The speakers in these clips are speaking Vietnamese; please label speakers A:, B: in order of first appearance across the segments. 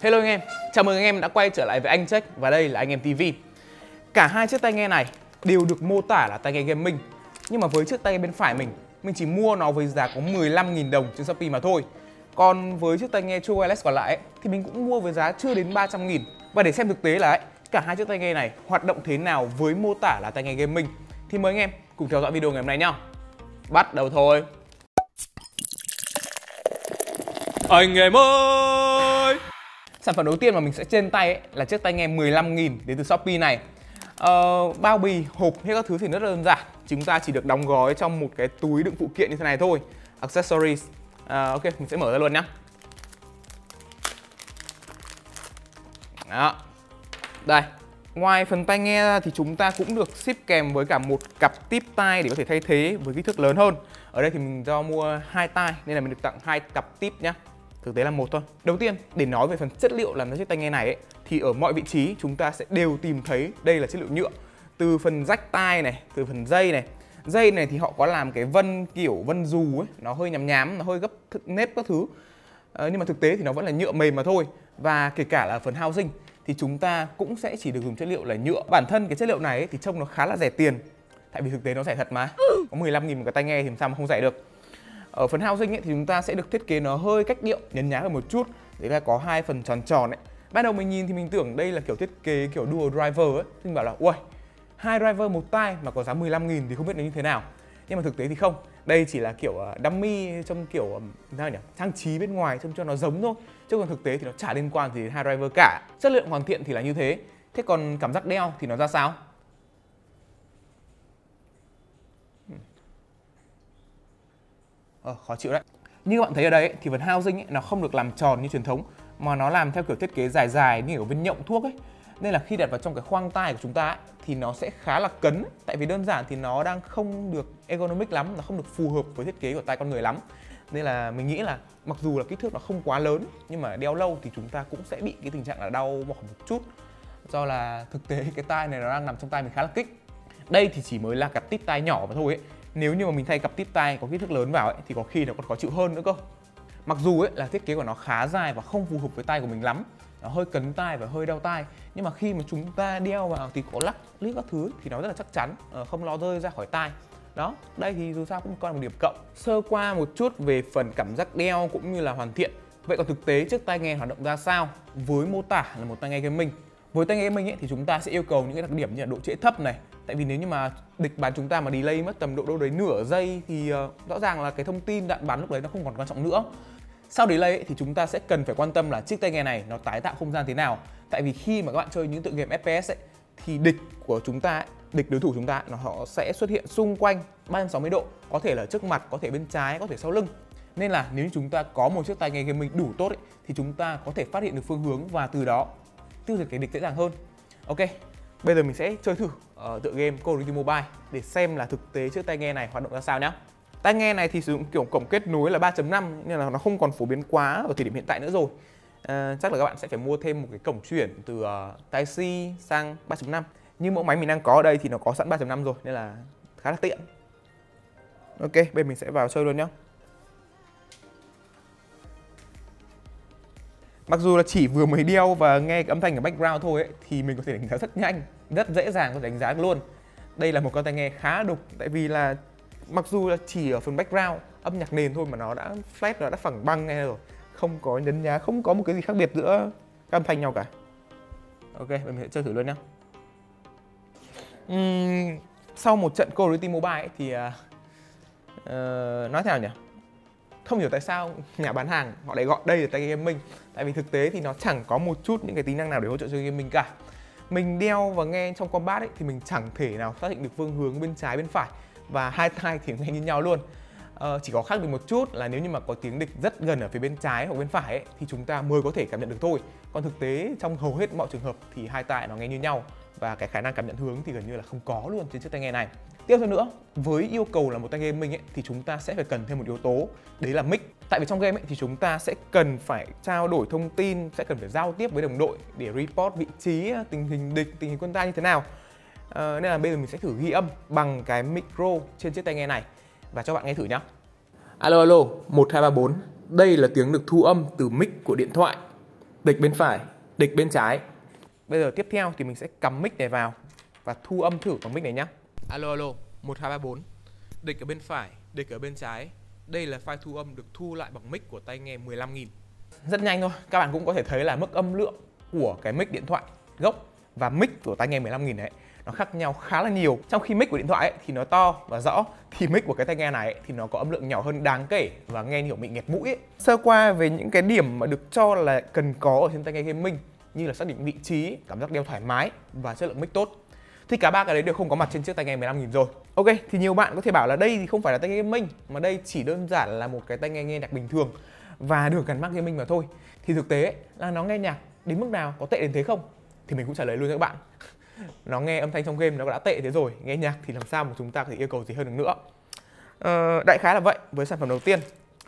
A: Hello anh em, chào mừng anh em đã quay trở lại với anh Check và đây là Anh Em TV. Cả hai chiếc tai nghe này đều được mô tả là tai nghe gaming. Nhưng mà với chiếc tai nghe bên phải mình chỉ mua nó với giá có 15.000 đồng trên Shopee mà thôi. Còn với chiếc tai nghe True Wireless còn lại thì mình cũng mua với giá chưa đến 300.000. Và để xem thực tế là cả hai chiếc tai nghe này hoạt động thế nào với mô tả là tai nghe gaming thì mời anh em cùng theo dõi video ngày hôm nay nhá. Bắt đầu thôi. Anh em ơi! Sản phẩm đầu tiên mà mình sẽ trên tay là chiếc tai nghe 15.000 đến từ Shopee này. Bao bì, hộp hay các thứ thì rất là đơn giản. Chúng ta chỉ được đóng gói trong một cái túi đựng phụ kiện như thế này thôi. Accessories. Ok, mình sẽ mở ra luôn nhá. Đó. Đây. Ngoài phần tai nghe ra thì chúng ta cũng được ship kèm với cả một cặp típ tai để có thể thay thế với kích thước lớn hơn. Ở đây thì mình do mua 2 tai nên là mình được tặng 2 cặp típ nhá. Thực tế là một thôi. Đầu tiên, để nói về phần chất liệu làm ra chiếc tai nghe này thì ở mọi vị trí chúng ta sẽ đều tìm thấy đây là chất liệu nhựa. Từ phần rách tai này, từ phần dây này. Dây này thì họ có làm cái vân kiểu vân dù ấy, nó hơi nhám nhám, nó hơi gấp nếp các thứ. Nhưng mà thực tế thì nó vẫn là nhựa mềm mà thôi. Và kể cả là phần housing thì chúng ta cũng sẽ chỉ được dùng chất liệu là nhựa. Bản thân cái chất liệu này thì trông nó khá là rẻ tiền. Tại vì thực tế nó rẻ thật mà. Có 15.000 một cái tai nghe thì làm sao mà không rẻ được. Ở phần housing thì chúng ta sẽ được thiết kế nó hơi cách điệu, nhấn nhá hơn một chút. Đấy là có 2 phần tròn tròn ấy. Ban đầu mình nhìn thì mình tưởng đây là kiểu thiết kế kiểu dual driver ấy. Mình bảo là ui, 2 driver một tai mà có giá 15.000 thì không biết nó như thế nào. Nhưng mà thực tế thì không. Đây chỉ là kiểu dummy trong kiểu sao nhỉ? Trang trí bên ngoài trông cho nó giống thôi. Chứ còn thực tế thì nó chả liên quan gì đến 2 driver cả. Chất lượng hoàn thiện thì là như thế. Thế còn cảm giác đeo thì nó ra sao? Khó chịu đấy. Như các bạn thấy ở đây thì phần housing nó không được làm tròn như truyền thống mà nó làm theo kiểu thiết kế dài dài như kiểu viên nhộng thuốc ấy. Nên là khi đặt vào trong cái khoang tai của chúng ta thì nó sẽ khá là cấn. Tại vì đơn giản thì nó đang không được ergonomic lắm, nó không được phù hợp với thiết kế của tai con người lắm. Nên là mình nghĩ là mặc dù là kích thước nó không quá lớn nhưng mà đeo lâu thì chúng ta cũng sẽ bị cái tình trạng là đau mỏi một chút. Do là thực tế cái tai này nó đang nằm trong tai mình khá là kích. Đây thì chỉ mới là cặp tít tai nhỏ mà thôi ấy. Nếu như mà mình thay cặp tít tai có kích thước lớn vào thì có khi nó còn khó chịu hơn nữa cơ. Mặc dù là thiết kế của nó khá dài và không phù hợp với tai của mình lắm, nó hơi cấn tai và hơi đau tai, nhưng mà khi mà chúng ta đeo vào thì có lắc lít các thứ thì nó rất là chắc chắn, không lo rơi ra khỏi tai. Đó, đây thì dù sao cũng còn một điểm cộng. Sơ qua một chút về phần cảm giác đeo cũng như là hoàn thiện. Vậy còn thực tế chiếc tai nghe hoạt động ra sao? Với mô tả là một tai nghe gaming. Với tai nghe gaming thì chúng ta sẽ yêu cầu những cái đặc điểm như là độ trễ thấp này. Tại vì nếu như mà địch bắn chúng ta mà delay mất tầm độ đâu đấy nửa giây thì rõ ràng là cái thông tin đạn bắn lúc đấy nó không còn quan trọng nữa. Sau delay thì chúng ta sẽ cần phải quan tâm là chiếc tai nghe này nó tái tạo không gian thế nào. Tại vì khi mà các bạn chơi những tựa game FPS thì địch của chúng ta, địch đối thủ chúng ta họ sẽ xuất hiện xung quanh 360 độ, có thể là trước mặt, có thể bên trái, có thể sau lưng. Nên là nếu như chúng ta có một chiếc tai nghe gaming đủ tốt thì chúng ta có thể phát hiện được phương hướng và từ đó tiêu diệt cái địch dễ dàng hơn. Ok, bây giờ mình sẽ chơi thử tựa game Call of Duty Mobile để xem là thực tế chiếc tai nghe này hoạt động ra sao nhé. Tai nghe này thì sử dụng kiểu cổng kết nối là 3.5 nên là nó không còn phổ biến quá ở thời điểm hiện tại nữa rồi. Chắc là các bạn sẽ phải mua thêm một cái cổng chuyển từ Type-C sang 3.5. Nhưng mẫu máy mình đang có ở đây thì nó có sẵn 3.5 rồi nên là khá là tiện. Ok, bây giờ mình sẽ vào chơi luôn nhé. Mặc dù là chỉ vừa mới đeo và nghe cái âm thanh ở background thôi thì mình có thể đánh giá rất nhanh, rất dễ dàng có thể đánh giá luôn. Đây là một con tai nghe khá đục tại vì là mặc dù là chỉ ở phần background âm nhạc nền thôi mà nó đã flat, nó đã phẳng băng nghe rồi, không có nhấn nhá, không có một cái gì khác biệt giữa các âm thanh nhau cả. Ok, mình sẽ chơi thử luôn nhá. Sau một trận Call of Duty Mobile thì nói thế nào nhỉ? Không hiểu tại sao nhà bán hàng họ lại gọi đây là tai nghe gaming. Tại vì thực tế thì nó chẳng có một chút những cái tính năng nào để hỗ trợ chơi gaming cả. Mình đeo và nghe trong combat thì mình chẳng thể nào xác định được phương hướng bên trái bên phải. Và hai tai thì nghe như nhau luôn. Chỉ có khác biệt một chút là nếu như mà có tiếng địch rất gần ở phía bên trái hoặc bên phải thì chúng ta mới có thể cảm nhận được thôi. Còn thực tế trong hầu hết mọi trường hợp thì hai tai nó nghe như nhau. Và cái khả năng cảm nhận hướng thì gần như là không có luôn trên chiếc tai nghe này. Tiếp theo nữa, với yêu cầu là một tai nghe gaming thì chúng ta sẽ phải cần thêm một yếu tố, đấy là mic. Tại vì trong game thì chúng ta sẽ cần phải trao đổi thông tin, sẽ cần phải giao tiếp với đồng đội để report vị trí, tình hình địch, tình hình quân ta như thế nào. Nên là bây giờ mình sẽ thử ghi âm bằng cái micro trên chiếc tai nghe này và cho bạn nghe thử nhá. Alo alo, 1 2 3 4. Đây là tiếng được thu âm từ mic của điện thoại. địch bên phải, địch bên trái. Bây giờ tiếp theo thì mình sẽ cắm mic này vào và thu âm thử bằng mic này nhá. Alo alo, 1 2 3 4. Địch ở bên phải, địch ở bên trái. Đây là file thu âm được thu lại bằng mic của tai nghe 15.000. Rất nhanh thôi, các bạn cũng có thể thấy là mức âm lượng của cái mic điện thoại gốc và mic của tai nghe 15.000 đấy nó khác nhau khá là nhiều. Trong khi mic của điện thoại ấy, thì nó to và rõ, thì mic của cái tai nghe này ấy, thì nó có âm lượng nhỏ hơn đáng kể và nghe kiểu bị nghẹt mũi ấy. Sơ qua về những cái điểm mà được cho là cần có ở trên tai nghe gaming như là xác định vị trí, cảm giác đeo thoải mái và chất lượng mic tốt, thì cả ba cái đấy đều không có mặt trên chiếc tai nghe 15.000 rồi. Ok, thì nhiều bạn có thể bảo là đây thì không phải là tai nghe gaming mà đây chỉ đơn giản là một cái tai nghe nghe nhạc bình thường và được gắn mác gaming mà thôi. Thì thực tế ấy, là nó nghe nhạc đến mức nào, có tệ đến thế không? Thì mình cũng trả lời luôn cho các bạn. Nó nghe âm thanh trong game nó đã tệ thế rồi, nghe nhạc thì làm sao mà chúng ta có thể yêu cầu gì hơn được nữa. Đại khái là vậy. Với sản phẩm đầu tiên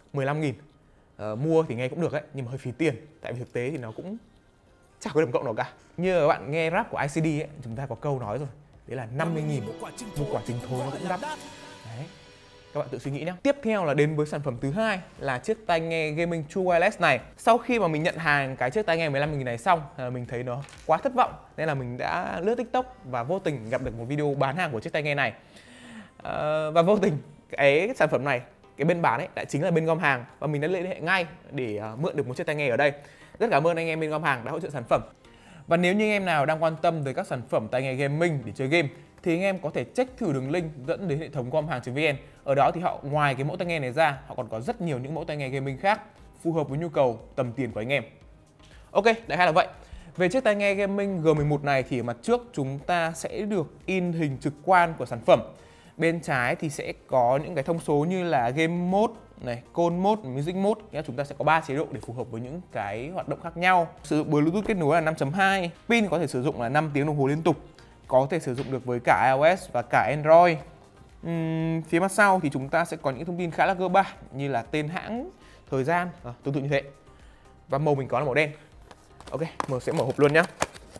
A: 15.000, mua thì nghe cũng được đấy, nhưng mà hơi phí tiền. Tại vì thực tế thì nó cũng chẳng có điểm cộng nào cả. Như các bạn nghe rap của ICD ấy, chúng ta có câu nói rồi, đấy là 50.000 một quả trứng thối nó cũng đắt. Đấy, các bạn tự suy nghĩ nhé. Tiếp theo là đến với sản phẩm thứ hai là chiếc tai nghe gaming True Wireless này. Sau khi mà mình nhận hàng cái chiếc tai nghe 15.000 này xong, mình thấy nó quá thất vọng nên là mình đã lướt TikTok và vô tình gặp được một video bán hàng của chiếc tai nghe này. Và vô tình cái sản phẩm này, cái bên bán ấy lại chính là bên gom hàng và mình đã liên hệ ngay để mượn được một chiếc tai nghe ở đây. Rất cảm ơn anh em bên gom hàng đã hỗ trợ sản phẩm. Và nếu như anh em nào đang quan tâm tới các sản phẩm tai nghe gaming để chơi game thì anh em có thể check thử đường link dẫn đến hệ thống gom hàng.vn. Ở đó thì họ ngoài cái mẫu tai nghe này ra, họ còn có rất nhiều những mẫu tai nghe gaming khác phù hợp với nhu cầu tầm tiền của anh em. Ok, đại khái là vậy. Về chiếc tai nghe gaming G11 này thì ở mặt trước chúng ta sẽ được in hình trực quan của sản phẩm. Bên trái thì sẽ có những cái thông số như là game mode này, call mode, music mode. Nghĩa là chúng ta sẽ có 3 chế độ để phù hợp với những cái hoạt động khác nhau. Sử dụng Bluetooth kết nối là 5.2, pin có thể sử dụng là 5 tiếng đồng hồ liên tục, có thể sử dụng được với cả iOS và cả Android. Phía mặt sau thì chúng ta sẽ có những thông tin khá là cơ bản như là tên hãng, thời gian, tương tự như thế. Và màu mình có là màu đen. Ok, mình sẽ mở hộp luôn nhá.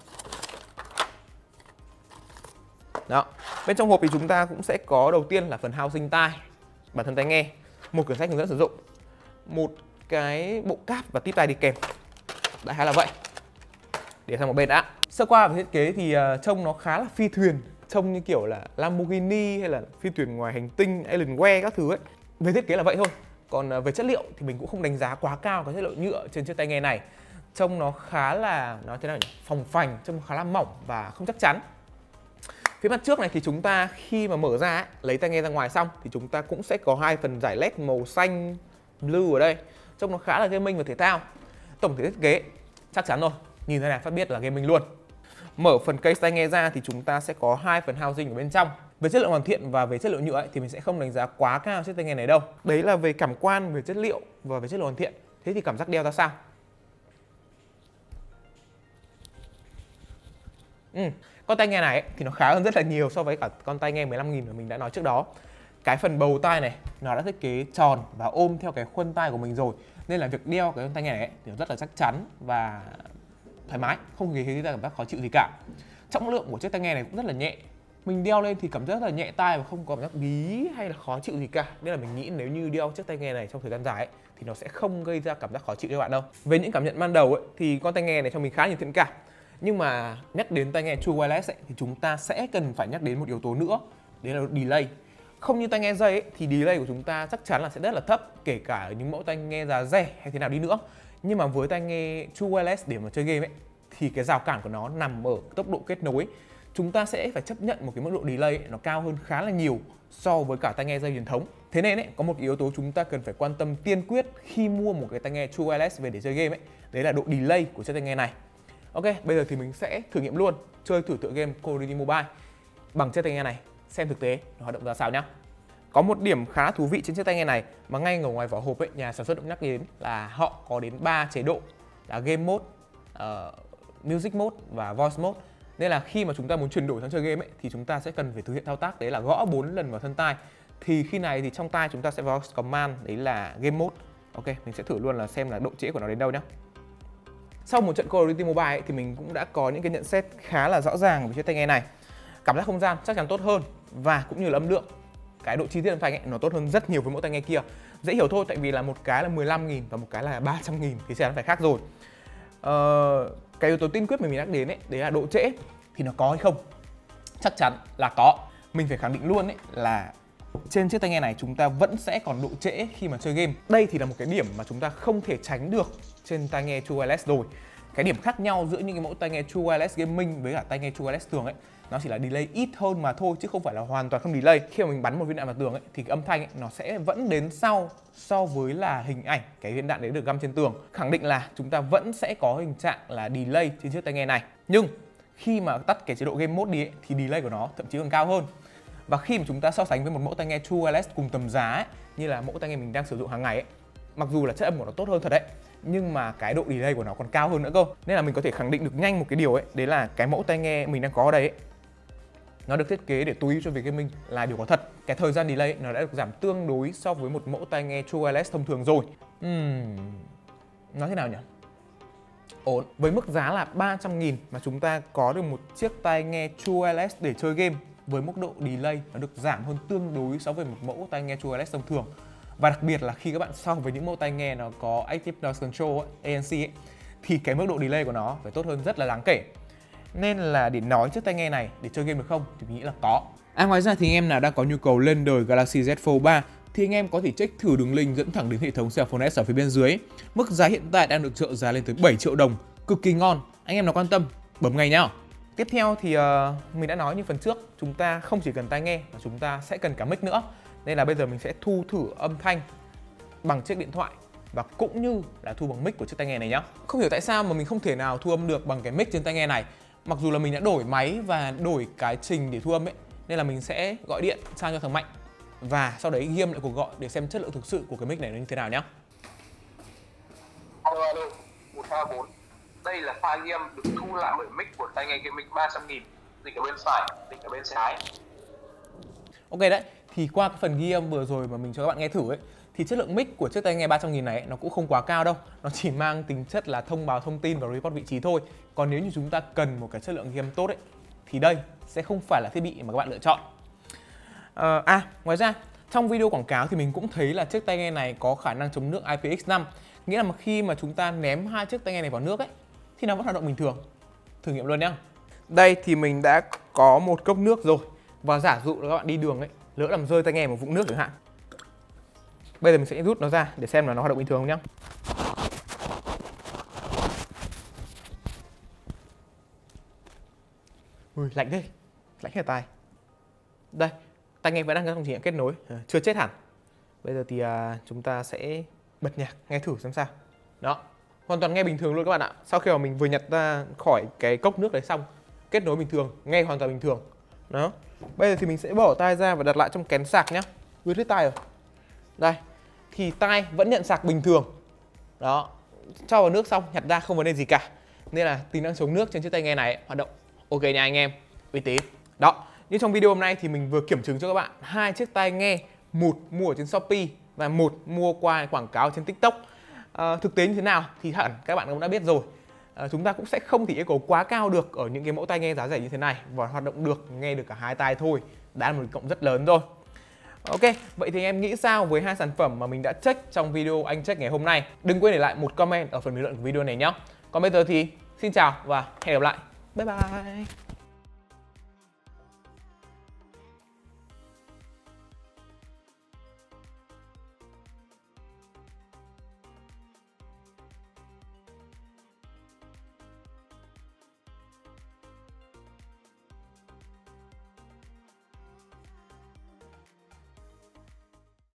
A: Đó, bên trong hộp thì chúng ta cũng sẽ có đầu tiên là phần housing tai, bản thân tai nghe, một quyển sách hướng dẫn sử dụng, một cái bộ cáp và típ tai đi kèm. Đại khái là vậy. Để sang một bên đã. Sơ qua về thiết kế thì trông nó khá là phi thuyền, trông như kiểu là Lamborghini hay là phi thuyền ngoài hành tinh, Alienware các thứ ấy. Về thiết kế là vậy thôi. Còn về chất liệu thì mình cũng không đánh giá quá cao cái chất liệu nhựa trên chiếc tai nghe này. Trông nó khá là, nói thế nào nhỉ? Phồng phành, trông khá là mỏng và không chắc chắn. Phía mặt trước này thì chúng ta khi mà mở ra ấy, lấy tai nghe ra ngoài xong thì chúng ta cũng sẽ có hai phần giải led màu xanh blue ở đây. Trông nó khá là gaming và thể thao. Tổng thể thiết kế chắc chắn rồi, nhìn thế này phát biết là gaming luôn. Mở phần case tai nghe ra thì chúng ta sẽ có hai phần housing ở bên trong. Về chất lượng hoàn thiện và về chất liệu nhựa ấy, thì mình sẽ không đánh giá quá cao chiếc tai nghe này đâu. Đấy là về cảm quan, về chất liệu và về chất lượng hoàn thiện. Thế thì cảm giác đeo ra sao? Con tai nghe này ấy, thì nó khá hơn rất là nhiều so với cả con tai nghe 15.000 mà mình đã nói trước đó. Cái phần bầu tai này nó đã thiết kế tròn và ôm theo cái khuôn tai của mình rồi, nên là việc đeo cái con tai nghe này ấy, thì rất là chắc chắn và thoải mái, không hề gây ra cảm giác khó chịu gì cả. Trọng lượng của chiếc tai nghe này cũng rất là nhẹ, mình đeo lên thì cảm giác rất là nhẹ tai và không có cảm giác bí hay là khó chịu gì cả. Nên là mình nghĩ nếu như đeo chiếc tai nghe này trong thời gian dài ấy, thì nó sẽ không gây ra cảm giác khó chịu cho bạn đâu. Về những cảm nhận ban đầu ấy, thì con tai nghe này cho mình khá nhiều thiện cảm. Nhưng mà nhắc đến tai nghe True Wireless ấy, thì chúng ta sẽ cần phải nhắc đến một yếu tố nữa, đấy là delay. Không như tai nghe dây ấy, thì delay của chúng ta chắc chắn là sẽ rất là thấp, kể cả ở những mẫu tai nghe giá rẻ hay thế nào đi nữa. Nhưng mà với tai nghe True Wireless để mà chơi game ấy, thì cái rào cản của nó nằm ở tốc độ kết nối. Chúng ta sẽ phải chấp nhận một cái mức độ delay ấy, nó cao hơn khá là nhiều so với cả tai nghe dây truyền thống. Thế nên ấy, có một yếu tố chúng ta cần phải quan tâm tiên quyết khi mua một cái tai nghe True Wireless về để chơi game ấy, đấy là độ delay của chiếc tai nghe này. Ok, bây giờ thì mình sẽ thử nghiệm luôn, chơi thử tựa game Call of Duty Mobile bằng chiếc tai nghe này, xem thực tế nó hoạt động ra sao nhá. Có một điểm khá thú vị trên chiếc tai nghe này mà ngay ở ngoài vỏ hộp ấy, nhà sản xuất cũng nhắc đến là họ có đến 3 chế độ là Game Mode, Music Mode và Voice Mode. Nên là khi mà chúng ta muốn chuyển đổi sang chơi game ấy, thì chúng ta sẽ cần phải thực hiện thao tác đấy là gõ 4 lần vào thân tai. Thì khi này thì trong tai chúng ta sẽ Voice Command, đấy là Game Mode. Ok, mình sẽ thử luôn là xem là độ trễ của nó đến đâu nhá. Sau một trận Call of Duty Mobile ấy, thì mình cũng đã có những cái nhận xét khá là rõ ràng về chiếc tai nghe này. Cảm giác không gian chắc chắn tốt hơn và cũng như là âm lượng, cái độ chi tiết âm thanh ấy, nó tốt hơn rất nhiều với mẫu tai nghe kia. Dễ hiểu thôi, tại vì là một cái là 15.000 và một cái là 300.000 thì sẽ phải khác rồi. Cái yếu tố tiên quyết mà mình nhắc đến ấy, đấy là độ trễ. Thì nó có hay không? Chắc chắn là có. Mình phải khẳng định luôn ấy là trên chiếc tai nghe này chúng ta vẫn sẽ còn độ trễ khi mà chơi game. Đây thì là một cái điểm mà chúng ta không thể tránh được trên tai nghe True Wireless rồi. Cái điểm khác nhau giữa những cái mẫu tai nghe True Wireless Gaming với cả tai nghe True Wireless thường ấy, nó chỉ là delay ít hơn mà thôi, chứ không phải là hoàn toàn không delay. Khi mà mình bắn một viên đạn vào tường ấy, thì cái âm thanh ấy, nó sẽ vẫn đến sau so với là hình ảnh cái viên đạn đấy được găm trên tường. Khẳng định là chúng ta vẫn sẽ có hình trạng là delay trên chiếc tai nghe này. Nhưng khi mà tắt cái chế độ game mode đi ấy, thì delay của nó thậm chí còn cao hơn. Và khi mà chúng ta so sánh với một mẫu tai nghe True Wireless cùng tầm giá ấy, như là mẫu tai nghe mình đang sử dụng hàng ngày ấy, mặc dù là chất âm của nó tốt hơn thật đấy, nhưng mà cái độ delay của nó còn cao hơn nữa cơ. Nên là mình có thể khẳng định được nhanh một cái điều ấy, đấy là cái mẫu tai nghe mình đang có ở đây ấy, nó được thiết kế để tối ưu cho việc gaming là điều có thật. Cái thời gian delay ấy, nó đã được giảm tương đối so với một mẫu tai nghe True Wireless thông thường rồi. Nói thế nào nhỉ? Ổn. Với mức giá là 300.000 mà chúng ta có được một chiếc tai nghe True Wireless để chơi game với mức độ delay nó được giảm hơn tương đối so với một mẫu tai nghe True Wireless thông thường. Và đặc biệt là khi các bạn so với những mẫu tai nghe nó có Active Noise Control ấy, ANC ấy, thì cái mức độ delay của nó phải tốt hơn rất là đáng kể. Nên là để nói chiếc tai nghe này để chơi game được không thì mình nghĩ là có. Ngoài ra thì anh em nào đang có nhu cầu lên đời Galaxy Z Fold 3 thì anh em có thể check thử đường link dẫn thẳng đến hệ thống Cellphone S ở phía bên dưới. Mức giá hiện tại đang được trợ giá lên tới 7 triệu đồng, cực kỳ ngon. Anh em nào quan tâm bấm ngay nhá. Tiếp theo thì mình đã nói như phần trước, chúng ta không chỉ cần tai nghe mà chúng ta sẽ cần cả mic nữa. Nên là bây giờ mình sẽ thu thử âm thanh bằng chiếc điện thoại và cũng như là thu bằng mic của chiếc tai nghe này nhá. Không hiểu tại sao mà mình không thể nào thu âm được bằng cái mic trên tai nghe này. Mặc dù là mình đã đổi máy và đổi cái trình để thu âm ấy, nên là mình sẽ gọi điện sang cho thằng Mạnh và sau đấy ghi âm lại cuộc gọi để xem chất lượng thực sự của cái mic này nó như thế nào nhá.
B: Alo, 124. Đây là file ghi âm được thu lại bởi mic của tai nghe gaming 300.000. Dịch ở bên phải, dịch ở bên trái.
A: Ok đấy, thì qua cái phần ghi âm vừa rồi mà mình cho các bạn nghe thử ấy, thì chất lượng mic của chiếc tai nghe 300.000 này ấy, nó cũng không quá cao đâu. Nó chỉ mang tính chất là thông báo thông tin và report vị trí thôi. Còn nếu như chúng ta cần một cái chất lượng ghi âm tốt ấy, thì đây sẽ không phải là thiết bị mà các bạn lựa chọn. Ngoài ra, trong video quảng cáo thì mình cũng thấy là chiếc tai nghe này có khả năng chống nước IPX5. Nghĩa là khi mà chúng ta ném hai chiếc tai nghe này vào nước ấy, thì nó vẫn hoạt động bình thường. Thử nghiệm luôn nhá. Đây thì mình đã có một cốc nước rồi. Và giả dụ là các bạn đi đường ấy, lỡ làm rơi tai nghe một vũng nước chẳng hạn. Bây giờ mình sẽ rút nó ra để xem là nó hoạt động bình thường không nhá. Ui, lạnh thế, lạnh hết tai. Đây, tai nghe vẫn đang trong trình kết nối, chưa chết hẳn. Bây giờ thì chúng ta sẽ bật nhạc nghe thử xem sao. Đó, hoàn toàn nghe bình thường luôn các bạn ạ. Sau khi mà mình vừa nhặt ra khỏi cái cốc nước đấy xong, kết nối bình thường, nghe hoàn toàn bình thường. Đó, bây giờ thì mình sẽ bỏ tai ra và đặt lại trong kén sạc nhá. Ướt hết tai rồi. Đây, thì tai vẫn nhận sạc bình thường. Đó, cho vào nước xong nhặt ra không vấn đề gì cả. Nên là tính năng chống nước trên chiếc tai nghe này hoạt động ok nha anh em, uy tín. Đó, như trong video hôm nay thì mình vừa kiểm chứng cho các bạn hai chiếc tai nghe, một mua ở trên Shopee và một mua qua quảng cáo trên TikTok. Thực tế như thế nào thì hẳn các bạn cũng đã biết rồi. Chúng ta cũng sẽ không thể yêu cầu quá cao được ở những cái mẫu tai nghe giá rẻ như thế này và hoạt động được, nghe được cả hai tai thôi. Đã là một cộng rất lớn rồi. Ok, vậy thì em nghĩ sao với hai sản phẩm mà mình đã check trong video anh check ngày hôm nay? Đừng quên để lại một comment ở phần bình luận của video này nhé. Còn bây giờ thì xin chào và hẹn gặp lại. Bye bye.